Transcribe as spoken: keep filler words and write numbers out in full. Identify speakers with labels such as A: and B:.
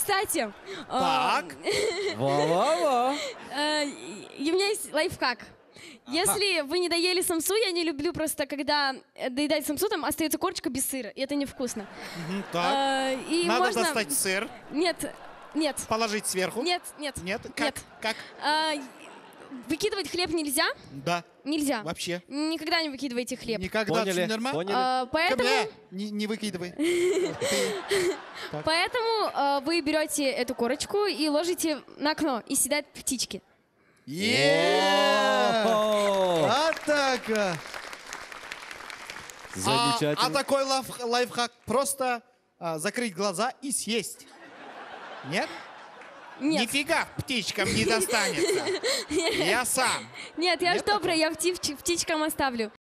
A: Кстати,
B: Так.
C: Во-во-во.
A: э, и у меня есть лайфхак. Если вы не доели самсу, я не люблю просто, когда э, доедать самсу, там остается корочка без сыра, и это невкусно.
B: Мгм, так.
A: Э, и
B: Надо
A: можно...
B: достать сыр,
A: Нет, нет,
B: положить сверху.
A: нет, нет.
B: Нет? Как?
A: Нет.
B: Как?
A: Э, Выкидывать хлеб нельзя?
B: Да.
A: Нельзя.
B: Вообще.
A: Никогда не выкидывайте хлеб.
B: Никогда.
C: Поняли,
B: Ты нормально?
C: поняли.
A: Э, Поэтому,
B: Э, Не, не выкидывай.
A: поэтому э, вы берете эту корочку и ложите на окно, и съедают птички.
B: Е-е-е!
C: О,
B: Атака! А, а
C: Замечательно.
B: такой лайф- лайфхак просто а, закрыть глаза и съесть. Нет?
A: Нет,
B: Нифига птичкам не достанется. Я сам.
A: нет, я ж
B: Нет
A: добрая, я птич- птичкам оставлю.